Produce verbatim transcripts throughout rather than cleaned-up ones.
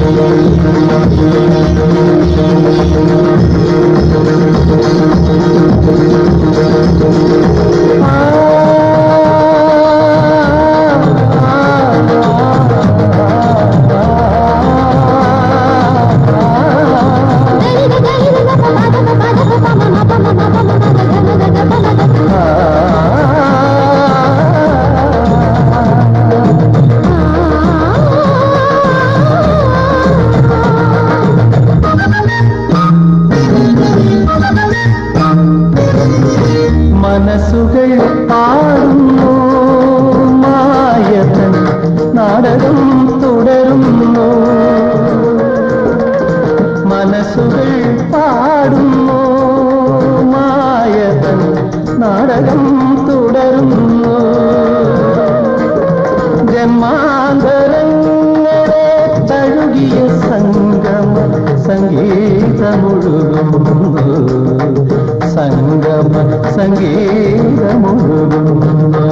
മനസ്സുകൾ പാടുന്നു മായതൻ നാടകം തുടരുന്നു മനസ്സുകൾ പാടുന്നു മായതൻ നാടകം തുടരുന്നു ജന്മാന്തരങ്ങളെ തഴുകിയ സംഗമ സംഗീതമൊഴുകുന്നു സംഗമ സംഗീതമൊഴുകുന്നു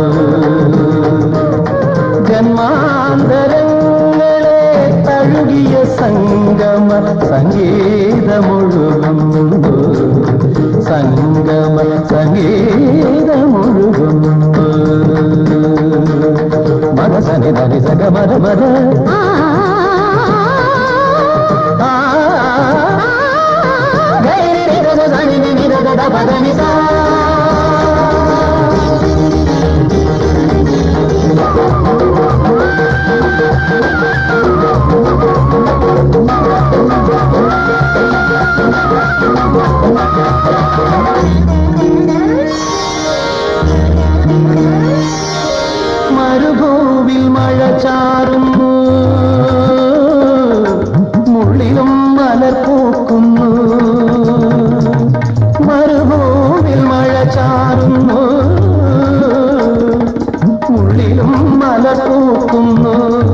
ജന്മാന്തരങ്ങളെ തഴുകിയ സംഗമ സംഗീതമൊഴുകുന്നു സംഗമ സംഗീതമൊഴുകുന്നു മനസനി ധനി സഗമര മര മരുഭൂവിൽ മഴ ചാറുന്നു മുള്ളിലും മലർ പൂക്കുന്നു മരുഭൂവിൽ മഴ ചാറുന്നു മുള്ളിലും മലർ പൂക്കുന്നു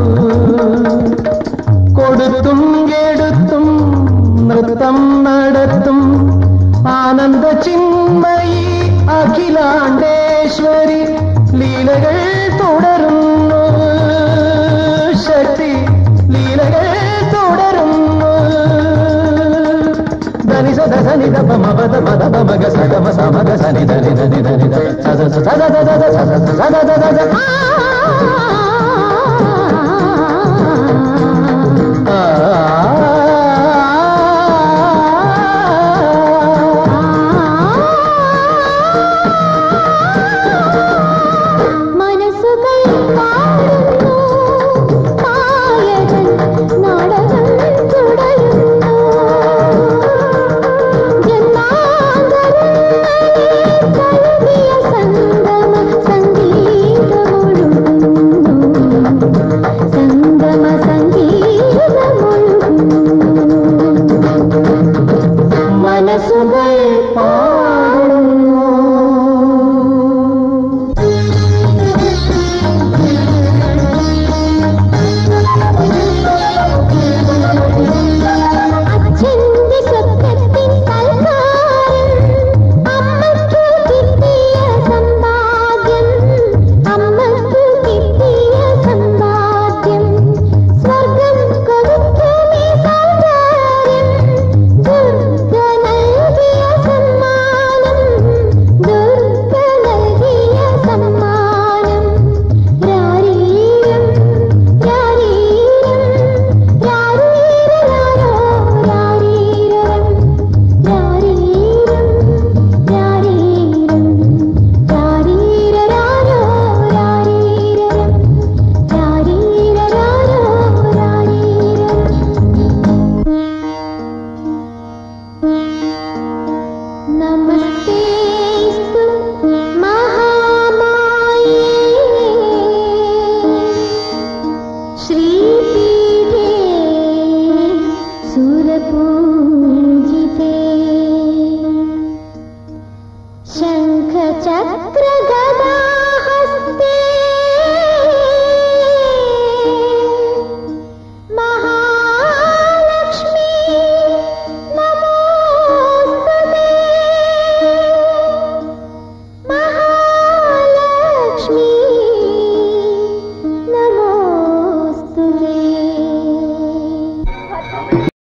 കൊടുത്തും എടുത്തും നൃത്തം നടത്തും ആനന്ദ ചിന്മയി അഖിലാണ്ടേശ്വരി ലീലകൾ തുടരുന്നു ശക്തി ലീലകൾ തുടരുന്നു ധനി സദ സനി ദ പമ പദ പദ പമ ഗ സഗമ സമഗ സനി ധനി ധനി ധനി ധ സദ സദ സദ സദ സദ സദ